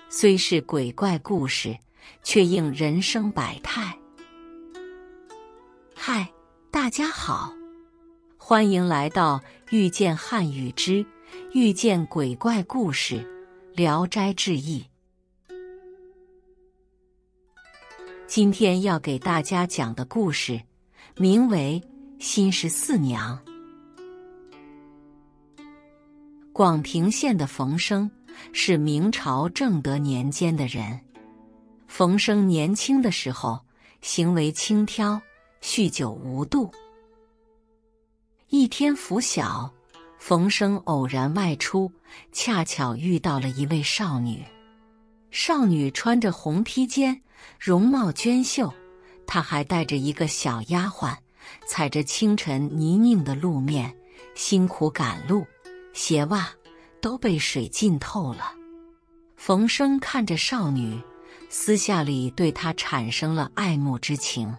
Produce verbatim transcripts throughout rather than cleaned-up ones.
虽是鬼怪故事，却应人生百态。嗨，大家好，欢迎来到遇见汉语之遇见鬼怪故事聊斋志异。今天要给大家讲的故事名为新十四娘。广平县的冯生是明朝正德年间的人。冯生年轻的时候行为轻佻，酗酒无度。一天拂晓，冯生偶然外出，恰巧遇到了一位少女。少女穿着红披肩，容貌娟秀，她还带着一个小丫鬟，踩着清晨泥泞的路面，辛苦赶路，鞋袜都被水浸透了。冯生看着少女，私下里对她产生了爱慕之情。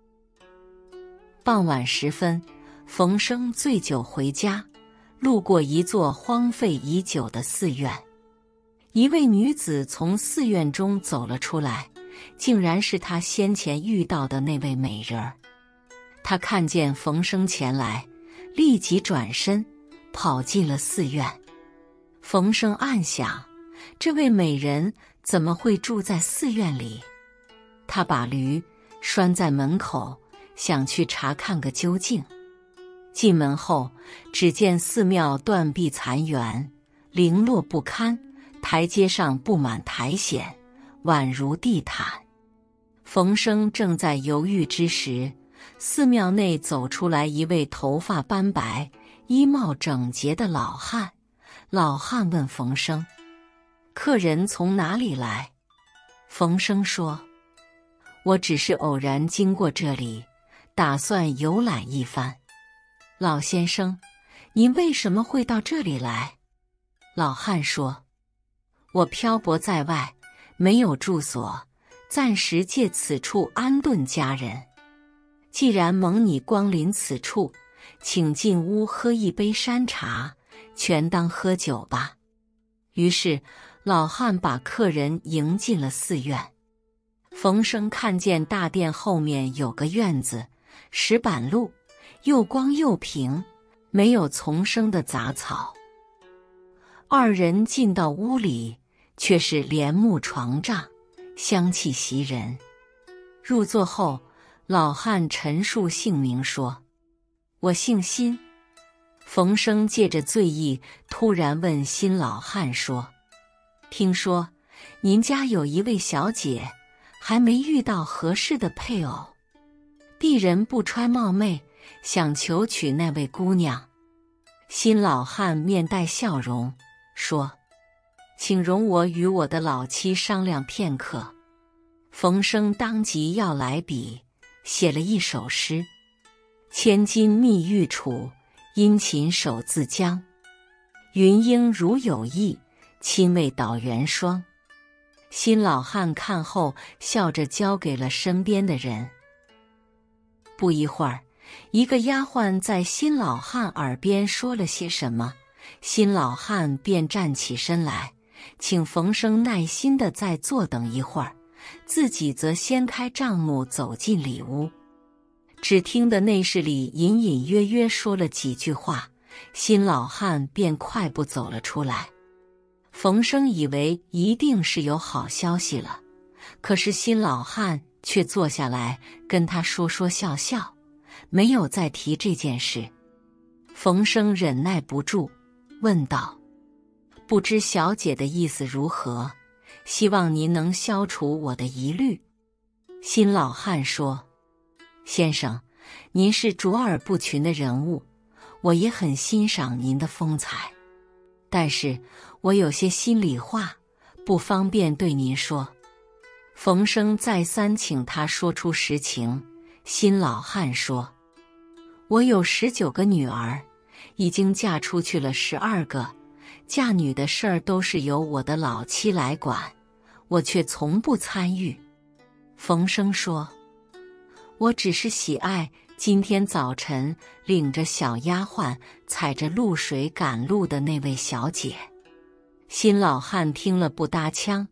傍晚时分，冯生醉酒回家，路过一座荒废已久的寺院。一位女子从寺院中走了出来，竟然是他先前遇到的那位美人儿。他看见冯生前来，立即转身跑进了寺院。冯生暗想，这位美人怎么会住在寺院里？他把驴拴在门口，想去查看个究竟。进门后，只见寺庙断壁残垣，零落不堪，台阶上布满苔藓，宛如地毯。冯生正在犹豫之时，寺庙内走出来一位头发斑白、衣帽整洁的老汉。老汉问冯生：“客人从哪里来？”冯生说：“我只是偶然经过这里，打算游览一番。”老先生，您为什么会到这里来？老汉说：“我漂泊在外，没有住所，暂时借此处安顿家人。既然蒙你光临此处，请进屋喝一杯山茶，全当喝酒吧。”于是老汉把客人迎进了寺院。冯生看见大殿后面有个院子，石板路，又光又平，没有丛生的杂草。二人进到屋里，却是帘幕床帐，香气袭人。入座后，老汉陈述姓名说：“我姓辛。”冯生借着醉意，突然问辛老汉说：“听说您家有一位小姐，还没遇到合适的配偶，鄙人不揣冒昧，想求娶那位姑娘。”辛老汉面带笑容说：“请容我与我的老妻商量片刻。”冯生当即要来笔，写了一首诗：“千金觅玉杵，殷勤守自将。云英如有意，亲为导元霜。”辛老汉看后，笑着交给了身边的人。不一会儿，一个丫鬟在辛老汉耳边说了些什么，辛老汉便站起身来，请冯生耐心地再坐等一会儿，自己则掀开帐幕走进里屋。只听得内室里隐隐约约说了几句话，辛老汉便快步走了出来。冯生以为一定是有好消息了，可是辛老汉却坐下来跟他说说笑笑，没有再提这件事。冯生忍耐不住，问道：“不知小姐的意思如何？希望您能消除我的疑虑。”辛老汉说：“先生，您是卓尔不群的人物，我也很欣赏您的风采，但是我有些心里话，不方便对您说。”冯生再三请他说出实情。辛老汉说：“我有十九个女儿，已经嫁出去了十二个，嫁女的事儿都是由我的老妻来管，我却从不参与。”冯生说：“我只是喜爱今天早晨领着小丫鬟踩着露水赶路的那位小姐。”辛老汉听了不搭腔，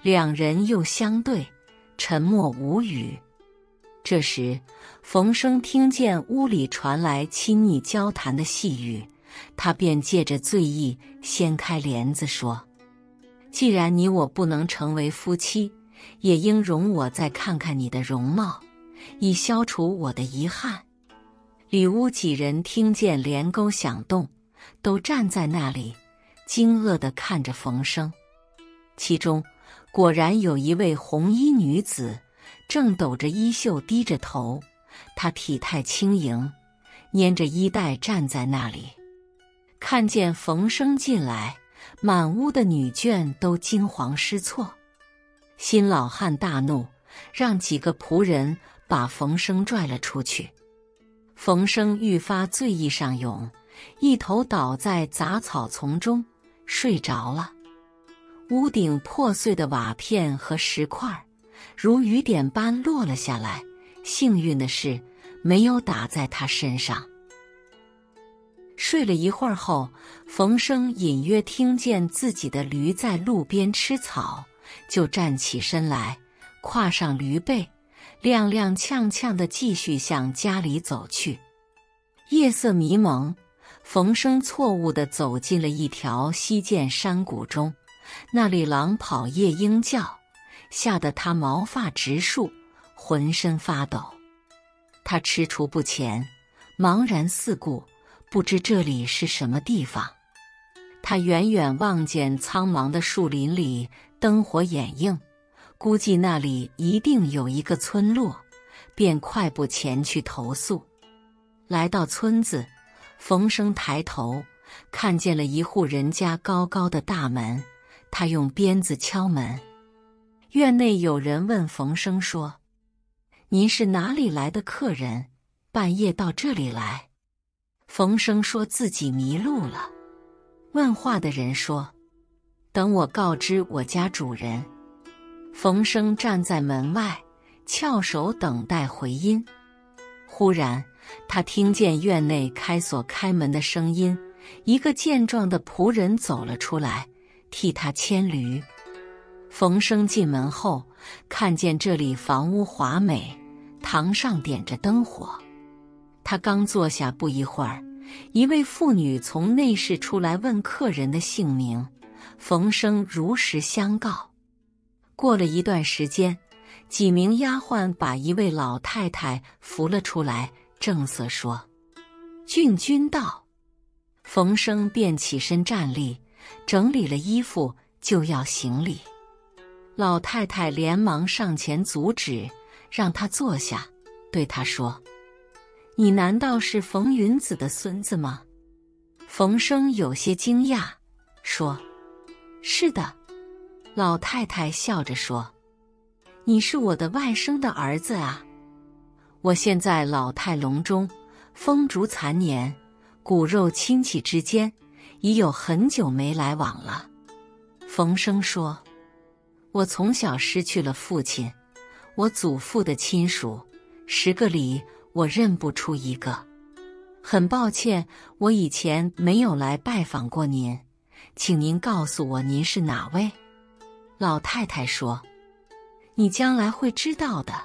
两人又相对，沉默无语。这时，冯生听见屋里传来亲昵交谈的细语，他便借着醉意掀开帘子说：“既然你我不能成为夫妻，也应容我再看看你的容貌，以消除我的遗憾。”里屋几人听见帘钩响动，都站在那里，惊愕地看着冯生。其中果然有一位红衣女子，正抖着衣袖低着头，她体态轻盈，拈着衣带站在那里。看见冯生进来，满屋的女眷都惊惶失措。新老汉大怒，让几个仆人把冯生拽了出去。冯生愈发醉意上涌，一头倒在杂草丛中睡着了。屋顶破碎的瓦片和石块如雨点般落了下来，幸运的是没有打在他身上。睡了一会儿后，冯生隐约听见自己的驴在路边吃草，就站起身来，跨上驴背，踉踉跄跄地继续向家里走去。夜色迷蒙，冯生错误地走进了一条溪涧山谷中，那里狼跑夜鹰叫，吓得他毛发直竖，浑身发抖。他踟蹰不前，茫然四顾，不知这里是什么地方。他远远望见苍茫的树林里灯火掩映，估计那里一定有一个村落，便快步前去投宿。来到村子，冯生抬头看见了一户人家高高的大门，他用鞭子敲门。院内有人问冯生说：“您是哪里来的客人？半夜到这里来？”冯生说自己迷路了。问话的人说：“等我告知我家主人。”冯生站在门外，翘首等待回音。忽然他听见院内开锁开门的声音，一个健壮的仆人走了出来，替他牵驴。冯生进门后，看见这里房屋华美，堂上点着灯火。他刚坐下不一会儿，一位妇女从内室出来问客人的姓名，冯生如实相告。过了一段时间，几名丫鬟把一位老太太扶了出来，正色说：“郡君到。”冯生便起身站立，整理了衣服，就要行礼。老太太连忙上前阻止，让他坐下，对他说：“你难道是冯云子的孙子吗？”冯生有些惊讶，说：“是的。”老太太笑着说：“你是我的外甥的儿子啊！我现在老态龙钟，风烛残年，骨肉亲戚之间已有很久没来往了。”冯生说：“我从小失去了父亲，我祖父的亲属十个里我认不出一个。很抱歉，我以前没有来拜访过您，请您告诉我您是哪位？”老太太说：“你将来会知道的。”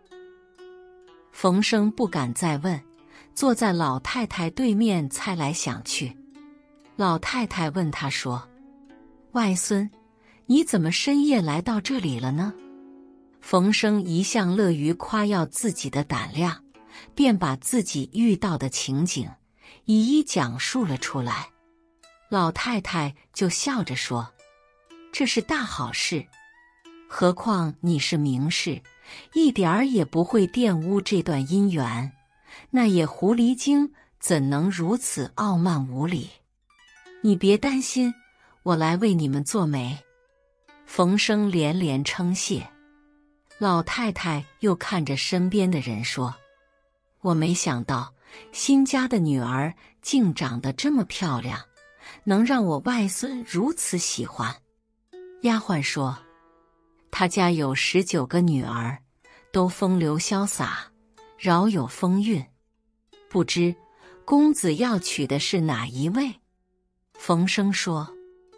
冯生不敢再问，坐在老太太对面猜来想去。老太太问他说：“外孙，你怎么深夜来到这里了呢？”冯生一向乐于夸耀自己的胆量，便把自己遇到的情景一一讲述了出来。老太太就笑着说：“这是大好事，何况你是名士，一点儿也不会玷污这段姻缘。那野狐狸精怎能如此傲慢无礼？你别担心，我来为你们做媒。”冯生连连称谢。老太太又看着身边的人说：“我没想到新家的女儿竟长得这么漂亮，能让我外孙如此喜欢。”丫鬟说：“他家有十九个女儿，都风流潇洒，饶有风韵。不知公子要娶的是哪一位？”冯生说：“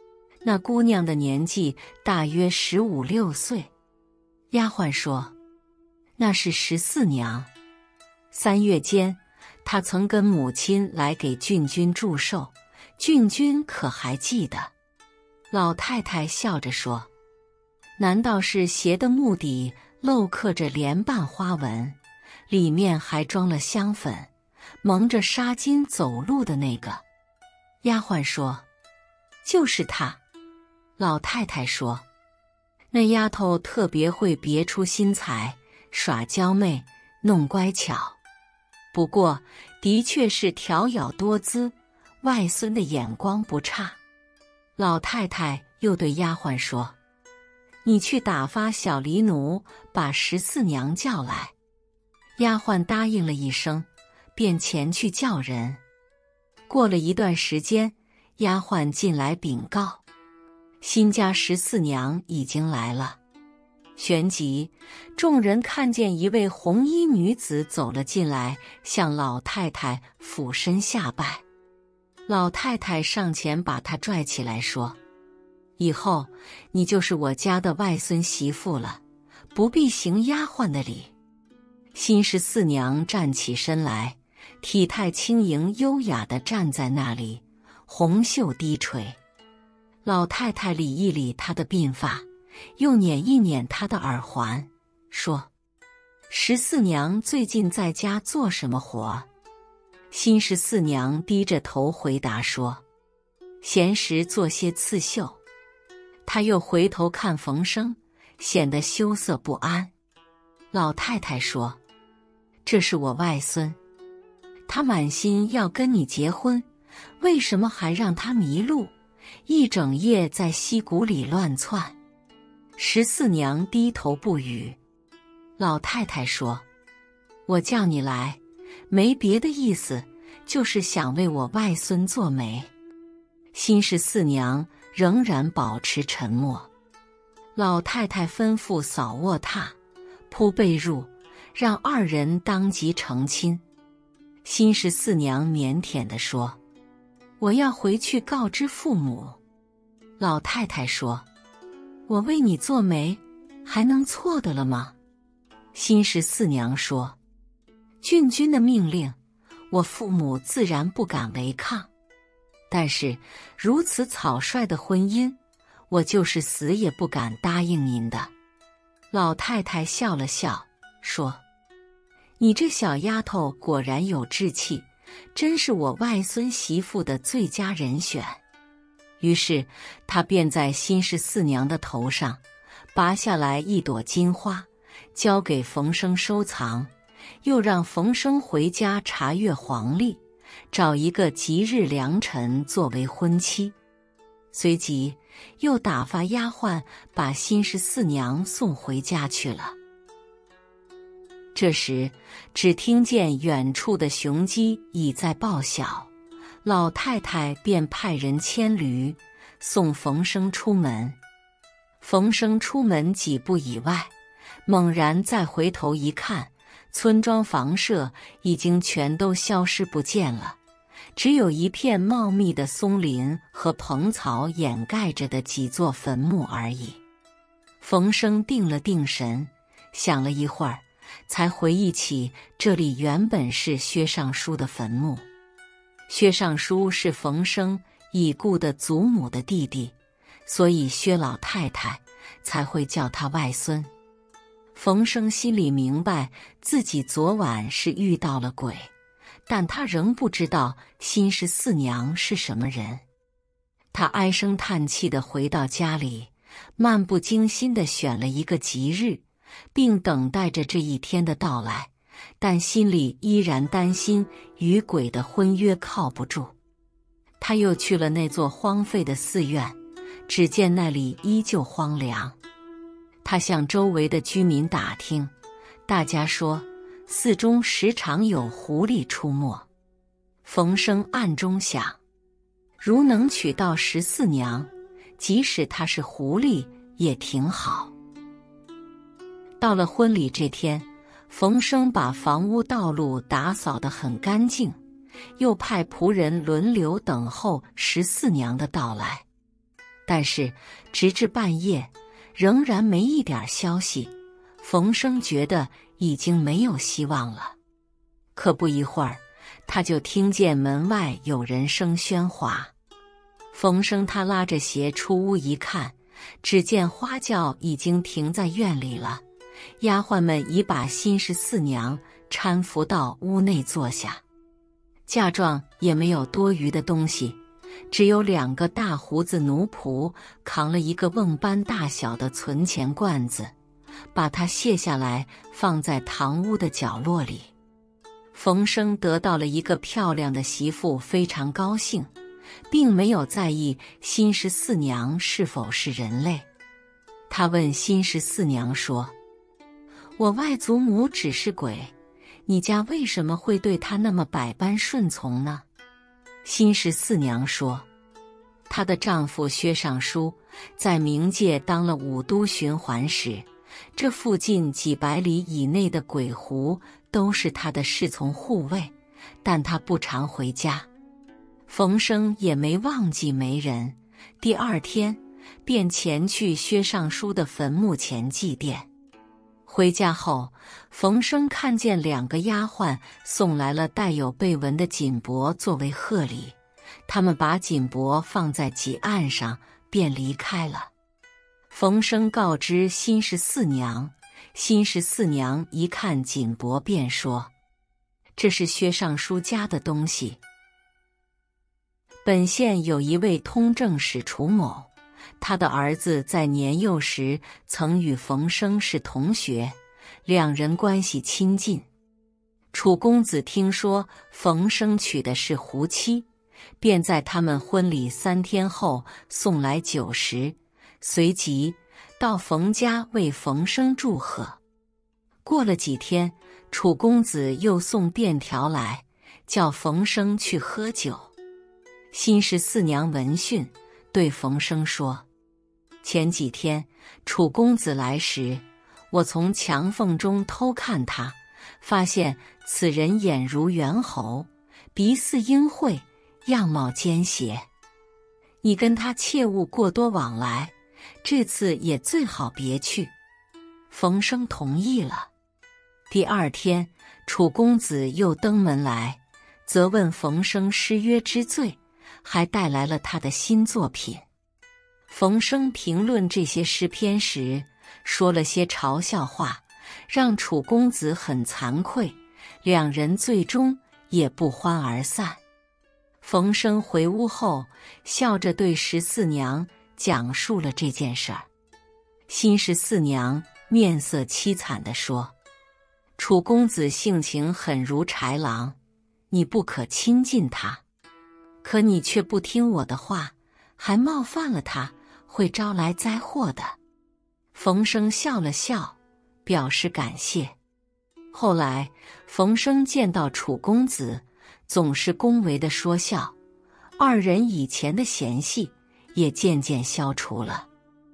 那姑娘的年纪大约十五六岁。丫鬟说：“那是十四娘。三月间，她曾跟母亲来给郡君祝寿，郡君可还记得？”老太太笑着说：“难道是鞋的木底镂刻着莲瓣花纹，里面还装了香粉，蒙着纱巾走路的那个？”丫鬟说：“就是她。”老太太说：“那丫头特别会别出心裁，耍娇媚，弄乖巧。不过，的确是调咬多姿，外孙的眼光不差。”老太太又对丫鬟说：“你去打发小狸奴，把十四娘叫来。”丫鬟答应了一声，便前去叫人。过了一段时间，丫鬟进来禀告，新家十四娘已经来了。旋即，众人看见一位红衣女子走了进来，向老太太俯身下拜。老太太上前把她拽起来说：“以后你就是我家的外孙媳妇了，不必行丫鬟的礼。”新十四娘站起身来，体态轻盈优雅地站在那里，红袖低垂。老太太理一理她的鬓发，又捻一捻她的耳环，说：“十四娘最近在家做什么活？”新十四娘低着头回答说：“闲时做些刺绣。”她又回头看冯生，显得羞涩不安。老太太说：“这是我外孙，他满心要跟你结婚，为什么还让他迷路，一整夜在溪谷里乱窜？”十四娘低头不语。老太太说：“我叫你来，没别的意思，就是想为我外孙做媒。”新十四娘仍然保持沉默。老太太吩咐扫卧榻，铺被褥，让二人当即成亲。新十四娘腼腆地说：“我要回去告知父母。”老太太说：“我为你做媒，还能错的了吗？”新十四娘说：“郡君的命令，我父母自然不敢违抗。但是如此草率的婚姻，我就是死也不敢答应您的。”老太太笑了笑，说：“你这小丫头果然有志气，真是我外孙媳妇的最佳人选。”于是她便在新十四娘的头上拔下来一朵金花，交给冯生收藏，又让冯生回家查阅黄历，找一个吉日良辰作为婚期。随即又打发丫鬟把新十四娘送回家去了。这时只听见远处的雄鸡已在报晓，老太太便派人牵驴送冯生出门。冯生出门几步以外，猛然再回头一看，村庄房舍已经全都消失不见了，只有一片茂密的松林和蓬草掩盖着的几座坟墓而已。冯生定了定神，想了一会儿，才回忆起这里原本是薛尚书的坟墓。薛尚书是冯生已故的祖母的弟弟，所以薛老太太才会叫他外孙。冯生心里明白自己昨晚是遇到了鬼，但他仍不知道新十四娘是什么人。他唉声叹气地回到家里，漫不经心地选了一个吉日，并等待着这一天的到来，但心里依然担心与鬼的婚约靠不住。他又去了那座荒废的寺院，只见那里依旧荒凉。他向周围的居民打听，大家说寺中时常有狐狸出没。冯生暗中想，如能娶到十四娘，即使她是狐狸也挺好。到了婚礼这天，冯生把房屋道路打扫得很干净，又派仆人轮流等候十四娘的到来。 但是直至半夜，仍然没一点消息。冯生觉得已经没有希望了。可不一会儿，他就听见门外有人声喧哗。冯生他拉着鞋出屋一看，只见花轿已经停在院里了，丫鬟们已把新十四娘搀扶到屋内坐下。嫁妆也没有多余的东西，只有两个大胡子奴仆扛了一个瓮般大小的存钱罐子，把它卸下来放在堂屋的角落里。冯生得到了一个漂亮的媳妇，非常高兴，并没有在意新十四娘是否是人类。他问新十四娘说：“我外祖母只是鬼，你家为什么会对她那么百般顺从呢？”新十四娘说：“她的丈夫薛尚书在冥界当了五都巡环使，这附近几百里以内的鬼狐都是他的侍从护卫，但他不常回家。”冯生也没忘记媒人，第二天便前去薛尚书的坟墓前祭奠。回家后，冯生看见两个丫鬟送来了带有贝纹的锦帛作为贺礼，他们把锦帛放在几案上，便离开了。冯生告知新十四娘，新十四娘一看锦帛便说：“这是薛尚书家的东西。本县有一位通政使楚某，他的儿子在年幼时曾与冯生是同学，两人关系亲近。楚公子听说冯生娶的是胡妻，便在他们婚礼三天后送来酒食，随即到冯家为冯生祝贺。过了几天，楚公子又送便条来，叫冯生去喝酒。新十四娘闻讯，对冯生说：“前几天楚公子来时，我从墙缝中偷看他，发现此人眼如猿猴，鼻似鹰喙，样貌奸邪。你跟他切勿过多往来，这次也最好别去。”冯生同意了。第二天，楚公子又登门来，责问冯生失约之罪，还带来了他的新作品。冯生评论这些诗篇时，说了些嘲笑话，让楚公子很惭愧，两人最终也不欢而散。冯生回屋后，笑着对十四娘讲述了这件事儿。新十四娘面色凄惨地说：“楚公子性情很如豺狼，你不可亲近他。可你却不听我的话，还冒犯了他，会招来灾祸的。”冯生笑了笑，表示感谢。后来，冯生见到楚公子，总是恭维地说笑，二人以前的嫌隙也渐渐消除了。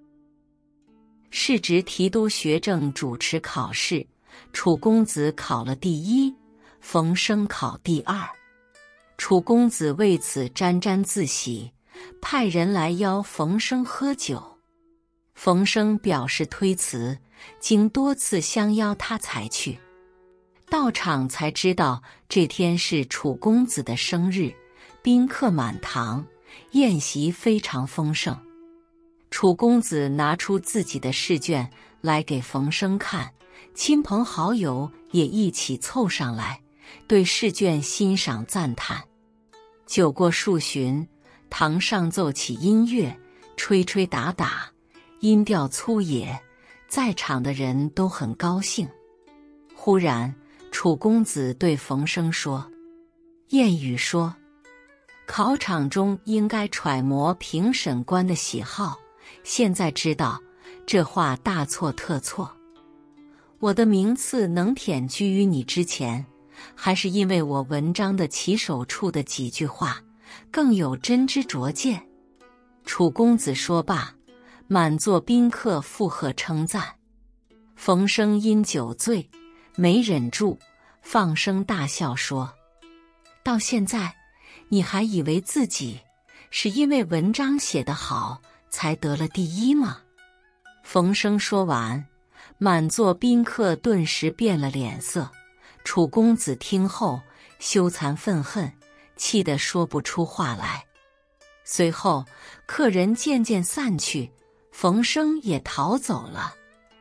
市直提督学政主持考试，楚公子考了第一，冯生考第二。楚公子为此沾沾自喜，派人来邀冯生喝酒。冯生表示推辞，经多次相邀他才去。到场才知道这天是楚公子的生日，宾客满堂，宴席非常丰盛。楚公子拿出自己的试卷来给冯生看，亲朋好友也一起凑上来，对试卷欣赏赞叹。酒过数巡，堂上奏起音乐，吹吹打打，音调粗野，在场的人都很高兴。忽然，楚公子对冯生说：“谚语说，考场中应该揣摩评审官的喜好，现在知道这话大错特错。我的名次能忝居于你之前，还是因为我文章的起手处的几句话更有真知灼见。”楚公子说罢，满座宾客附和称赞。冯生因酒醉，没忍住，放声大笑说：“到现在，你还以为自己是因为文章写得好才得了第一吗？”冯生说完，满座宾客顿时变了脸色。楚公子听后羞惭愤恨，气得说不出话来。随后客人渐渐散去，冯生也逃走了。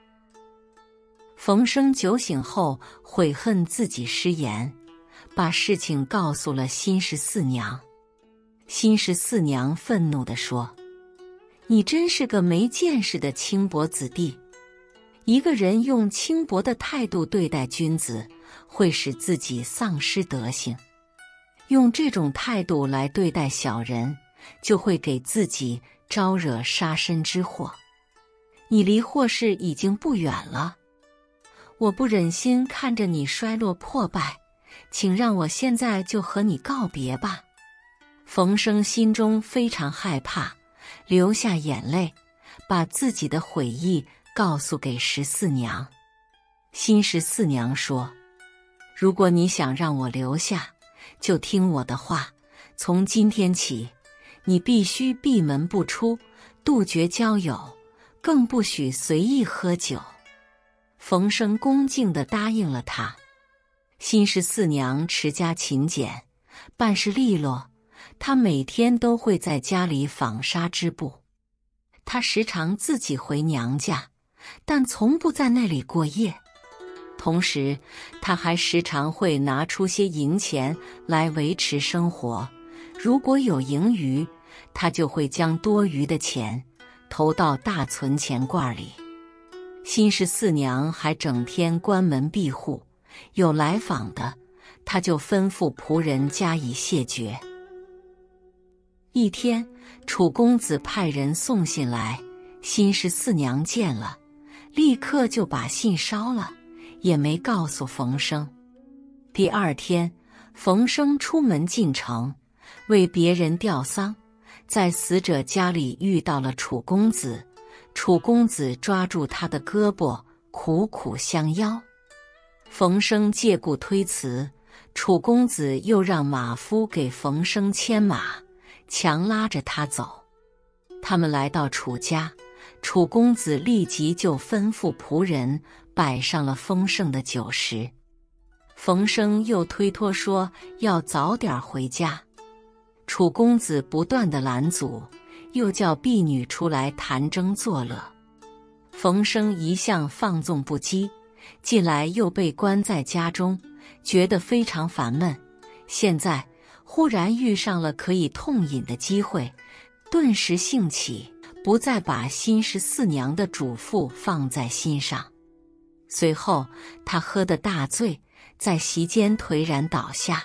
冯生酒醒后悔恨自己失言，把事情告诉了辛十四娘。辛十四娘愤怒地说：“你真是个没见识的轻薄子弟！一个人用轻薄的态度对待君子，会使自己丧失德行；用这种态度来对待小人，就会给自己招惹杀身之祸。你离祸事已经不远了，我不忍心看着你衰落破败，请让我现在就和你告别吧。”冯生心中非常害怕，流下眼泪，把自己的悔意告诉给十四娘。辛十四娘说：“如果你想让我留下，就听我的话，从今天起，你必须闭门不出，杜绝交友，更不许随意喝酒。”冯生恭敬地答应了他。辛十四娘持家勤俭，办事利落，她每天都会在家里纺纱织布。她时常自己回娘家，但从不在那里过夜。同时，她还时常会拿出些银钱来维持生活。如果有盈余，她就会将多余的钱投到大存钱罐里。辛十四娘还整天关门闭户，有来访的，她就吩咐仆人加以谢绝。一天，楚公子派人送信来，辛十四娘见了，立刻就把信烧了，也没告诉冯生。第二天，冯生出门进城，为别人吊丧，在死者家里遇到了楚公子。楚公子抓住他的胳膊，苦苦相邀。冯生借故推辞，楚公子又让马夫给冯生牵马，强拉着他走。他们来到楚家，楚公子立即就吩咐仆人摆上了丰盛的酒食。冯生又推脱说要早点回家，楚公子不断地拦阻，又叫婢女出来弹筝作乐。冯生一向放纵不羁，近来又被关在家中，觉得非常烦闷。现在忽然遇上了可以痛饮的机会，顿时兴起，不再把辛十四娘的嘱咐放在心上。随后他喝得大醉，在席间颓然倒下。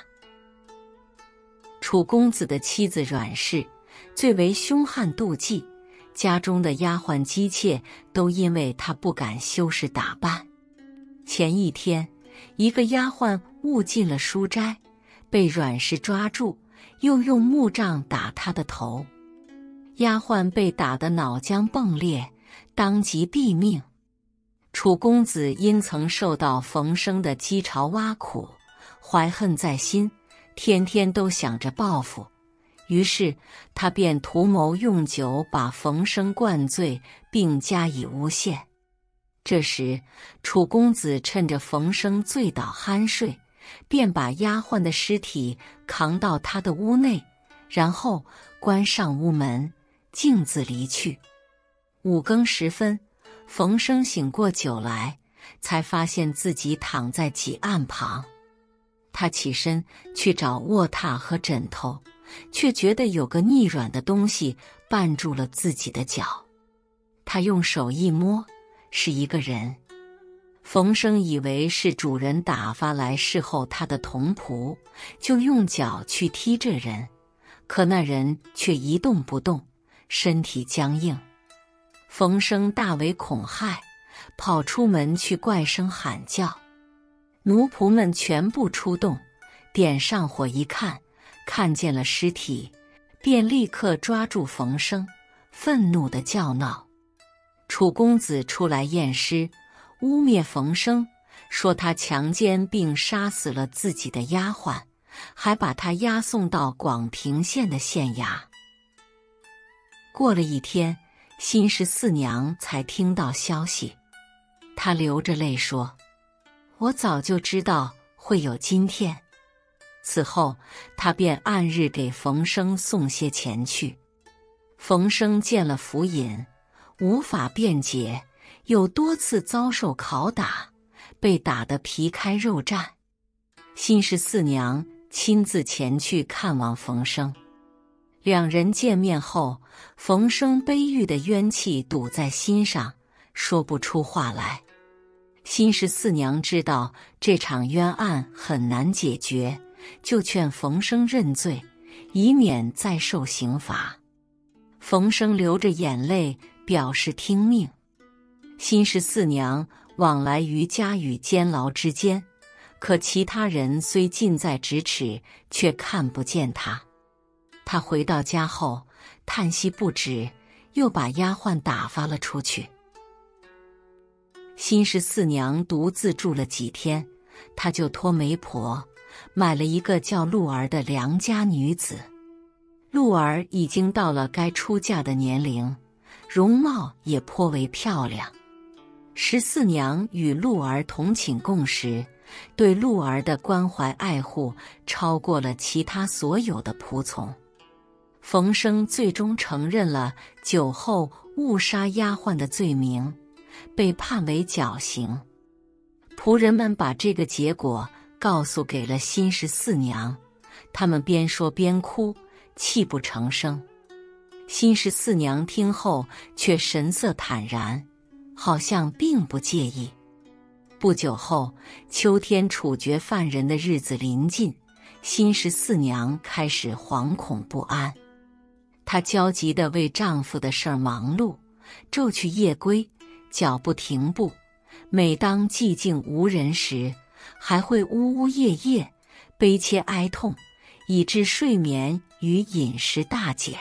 楚公子的妻子阮氏最为凶悍妒忌，家中的丫鬟姬妾都因为她不敢修饰打扮。前一天，一个丫鬟误进了书斋，被阮氏抓住，又用木杖打她的头。丫鬟被打得脑浆迸裂，当即毙命。楚公子因曾受到冯生的讥嘲挖苦，怀恨在心，天天都想着报复。于是他便图谋用酒把冯生灌醉，并加以诬陷。这时楚公子趁着冯生醉倒酣睡，便把丫鬟的尸体扛到他的屋内，然后关上屋门，径自离去。五更时分，冯生醒过酒来，才发现自己躺在几案旁。他起身去找卧榻和枕头，却觉得有个腻软的东西绊住了自己的脚。他用手一摸，是一个人。冯生以为是主人打发来侍候他的童仆，就用脚去踢这人，可那人却一动不动，身体僵硬。冯生大为恐骇，跑出门去怪声喊叫。奴仆们全部出动，点上火一看，看见了尸体，便立刻抓住冯生，愤怒地叫闹。楚公子出来验尸，污蔑冯生，说他强奸并杀死了自己的丫鬟，还把他押送到广平县的县衙。过了一天， 辛十四娘才听到消息，她流着泪说：“我早就知道会有今天。”此后，她便按日给冯生送些钱去。冯生见了府尹，无法辩解，又多次遭受拷打，被打得皮开肉绽。辛十四娘亲自前去看望冯生，两人见面后，冯生悲郁的冤气堵在心上，说不出话来。辛十四娘知道这场冤案很难解决，就劝冯生认罪，以免再受刑罚。冯生流着眼泪表示听命。辛十四娘往来于家与监牢之间，可其他人虽近在咫尺，却看不见她。她回到家后叹息不止，又把丫鬟打发了出去。辛十四娘独自住了几天，她就托媒婆买了一个叫陆儿的良家女子。陆儿已经到了该出嫁的年龄，容貌也颇为漂亮。十四娘与陆儿同寝共食，对陆儿的关怀爱护超过了其他所有的仆从。冯生最终承认了酒后误杀丫鬟的罪名，被判为绞刑。仆人们把这个结果告诉给了辛十四娘，他们边说边哭，泣不成声。辛十四娘听后却神色坦然，好像并不介意。不久后，秋天处决犯人的日子临近，辛十四娘开始惶恐不安。她焦急地为丈夫的事儿忙碌，昼去夜归，脚不停步。每当寂静无人时，还会呜呜咽咽，悲切哀痛，以致睡眠与饮食大减。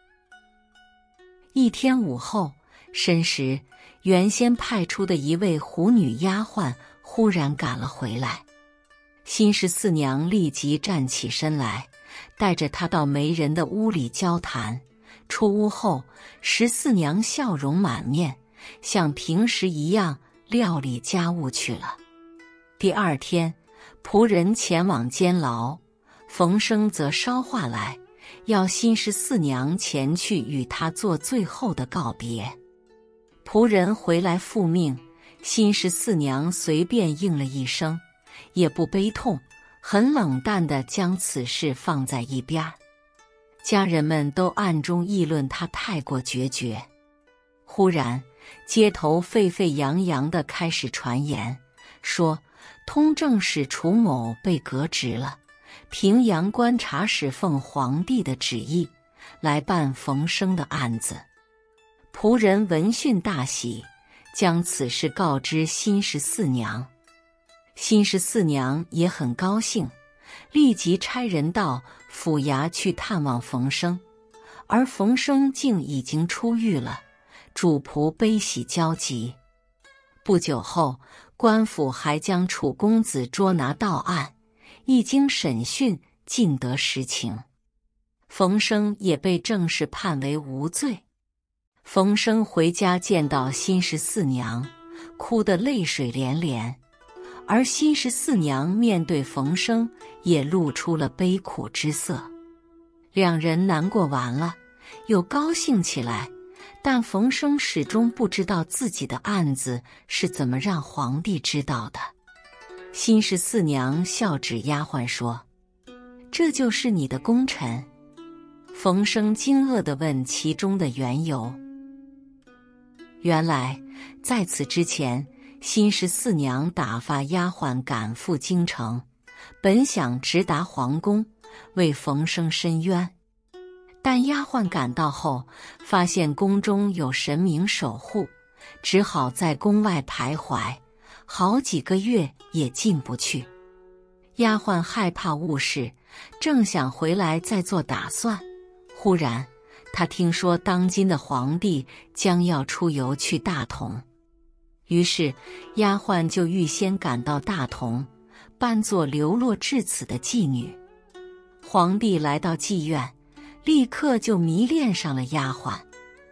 一天午后申时，原先派出的一位狐女丫鬟忽然赶了回来。辛十四娘立即站起身来，带着她到没人的屋里交谈。出屋后，十四娘笑容满面，像平时一样料理家务去了。第二天，仆人前往监牢，冯生则捎话来，要辛十四娘前去与他做最后的告别。仆人回来复命，辛十四娘随便应了一声，也不悲痛，很冷淡地将此事放在一边。家人们都暗中议论她太过决绝。忽然，街头沸沸扬扬地开始传言，说通政使楚某被革职了，平阳观察使奉皇帝的旨意来办冯生的案子。仆人闻讯大喜，将此事告知辛十四娘。辛十四娘也很高兴，立即差人到府衙去探望冯生，而冯生竟已经出狱了，主仆悲喜交集。不久后，官府还将楚公子捉拿到案，一经审讯，尽得实情。冯生也被正式判为无罪。冯生回家见到辛十四娘，哭得泪水连连，而辛十四娘面对冯生也露出了悲苦之色。两人难过完了，又高兴起来，但冯生始终不知道自己的案子是怎么让皇帝知道的。辛十四娘笑指丫鬟说：“这就是你的功臣。”冯生惊愕地问其中的缘由。原来在此之前，辛十四娘打发丫鬟赶赴京城，本想直达皇宫为冯生申冤，但丫鬟赶到后发现宫中有神明守护，只好在宫外徘徊，好几个月也进不去。丫鬟害怕误事，正想回来再做打算，忽然她听说当今的皇帝将要出游去大同，于是丫鬟就预先赶到大同，扮作流落至此的妓女。皇帝来到妓院，立刻就迷恋上了丫鬟。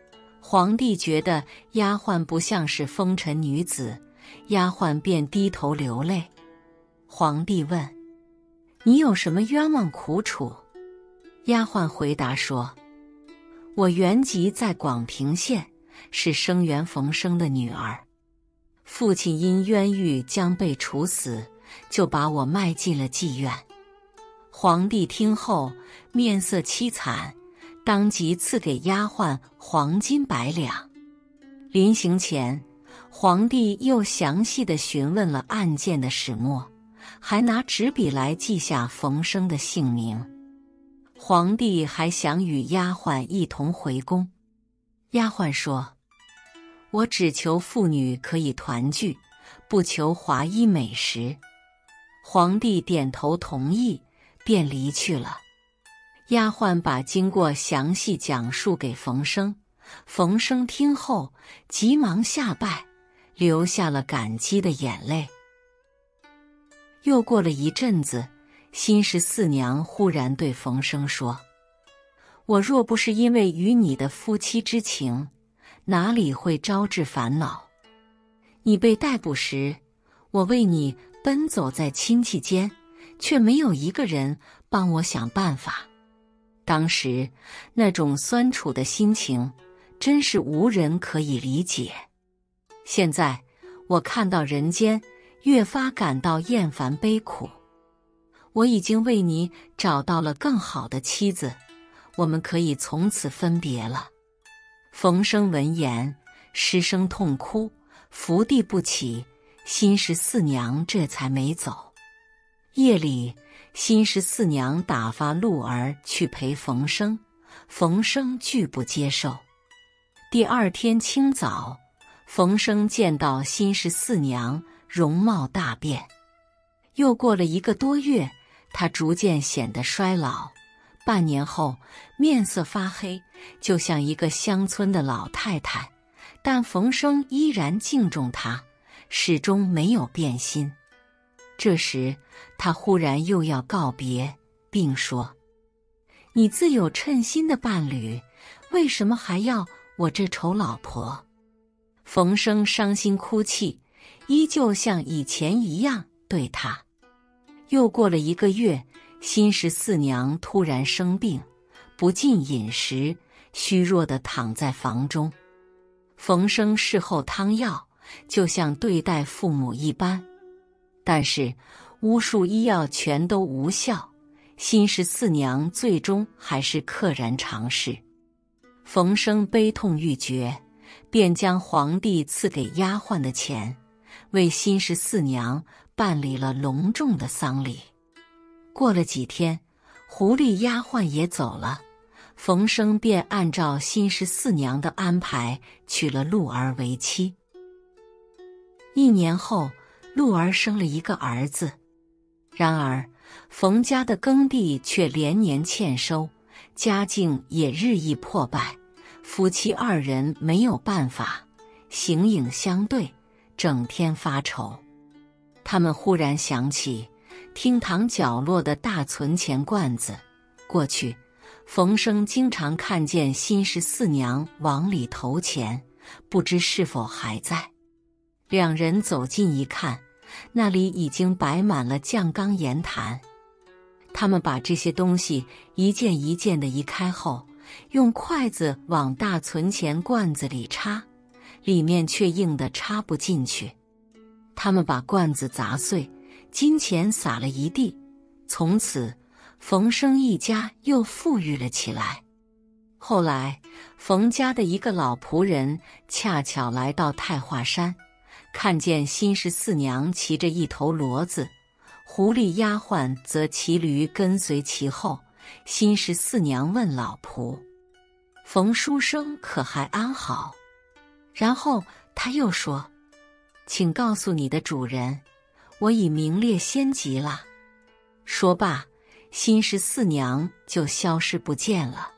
皇帝觉得丫鬟不像是风尘女子，丫鬟便低头流泪。皇帝问：“你有什么冤枉苦楚？”丫鬟回答说：“我原籍在广平县，是生源冯生的女儿。父亲因冤狱将被处死，就把我卖进了妓院。”皇帝听后面色凄惨，当即赐给丫鬟黄金百两。临行前，皇帝又详细地询问了案件的始末，还拿纸笔来记下冯生的姓名。皇帝还想与丫鬟一同回宫。丫鬟说：“我只求父女可以团聚，不求华衣美食。”皇帝点头同意，便离去了。丫鬟把经过详细讲述给冯生，冯生听后急忙下拜，流下了感激的眼泪。又过了一阵子，新十四娘忽然对冯生说：“我若不是因为与你的夫妻之情，哪里会招致烦恼？你被逮捕时，我为你奔走在亲戚间，却没有一个人帮我想办法。当时那种酸楚的心情，真是无人可以理解。现在我看到人间，越发感到厌烦悲苦。我已经为你找到了更好的妻子，我们可以从此分别了。”冯生闻言失声痛哭，伏地不起，新十四娘这才没走。夜里，新十四娘打发鹿儿去陪冯生，冯生拒不接受。第二天清早，冯生见到新十四娘，容貌大变。又过了一个多月，她逐渐显得衰老，半年后面色发黑，就像一个乡村的老太太。但冯生依然敬重她，始终没有变心。这时他忽然又要告别，并说：“你自有称心的伴侣，为什么还要我这丑老婆？”冯生伤心哭泣，依旧像以前一样对他。又过了一个月，新十四娘突然生病，不进饮食，虚弱地躺在房中。冯生侍候汤药，就像对待父母一般。但是巫术医药全都无效，新十四娘最终还是溘然长逝。冯生悲痛欲绝，便将皇帝赐给丫鬟的钱，为新十四娘办理了隆重的丧礼。过了几天，狐狸丫鬟也走了，冯生便按照新十四娘的安排娶了鹿儿为妻。一年后，鹿儿生了一个儿子。然而冯家的耕地却连年欠收，家境也日益破败，夫妻二人没有办法，形影相对，整天发愁。他们忽然想起厅堂角落的大存钱罐子，过去冯生经常看见新十四娘往里投钱，不知是否还在。两人走近一看，那里已经摆满了酱缸盐坛。他们把这些东西一件一件地移开后，用筷子往大存钱罐子里插，里面却硬得插不进去。他们把罐子砸碎，金钱撒了一地。从此冯生一家又富裕了起来。后来冯家的一个老仆人恰巧来到太华山，看见新十四娘骑着一头骡子，狐狸丫鬟则骑驴跟随其后。新十四娘问老仆：“冯书生可还安好？”然后他又说：“请告诉你的主人，我已名列仙籍了。”说罢，新十四娘就消失不见了。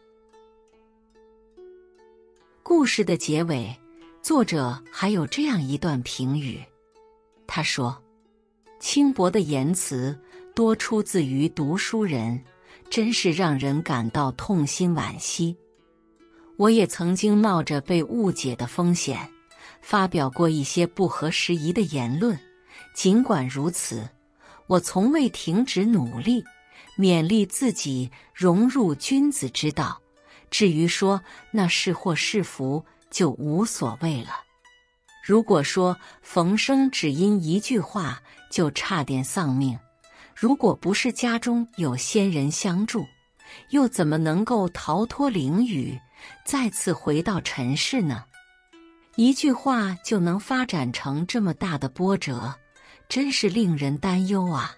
故事的结尾，作者还有这样一段评语，他说：“轻薄的言辞多出自于读书人，真是让人感到痛心惋惜。 我也曾经冒着被误解的风险，发表过一些不合时宜的言论。尽管如此，我从未停止努力，勉励自己融入君子之道。至于说那是祸是福，就无所谓了。如果说冯生只因一句话就差点丧命，如果不是家中有仙人相助，又怎么能够逃脱囹圄，再次回到尘世呢？一句话就能发展成这么大的波折，真是令人担忧啊！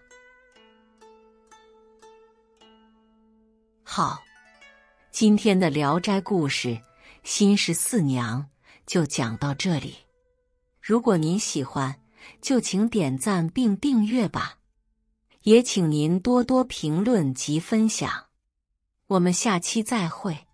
好，今天的《聊斋故事·新十四娘》就讲到这里。如果您喜欢，就请点赞并订阅吧，也请您多多评论及分享。我们下期再会。